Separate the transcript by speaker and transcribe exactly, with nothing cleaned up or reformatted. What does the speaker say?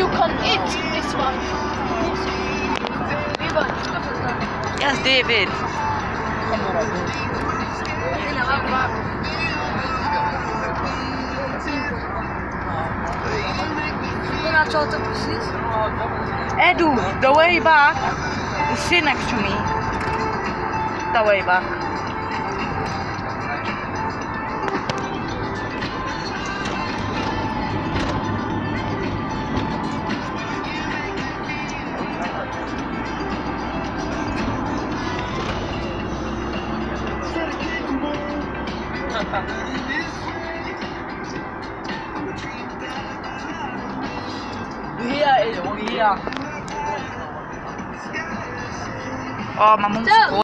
Speaker 1: you can eat this one.
Speaker 2: Yes, David. Edu, the way back, sit next to me. The way back. Here, here. Oh, my mom's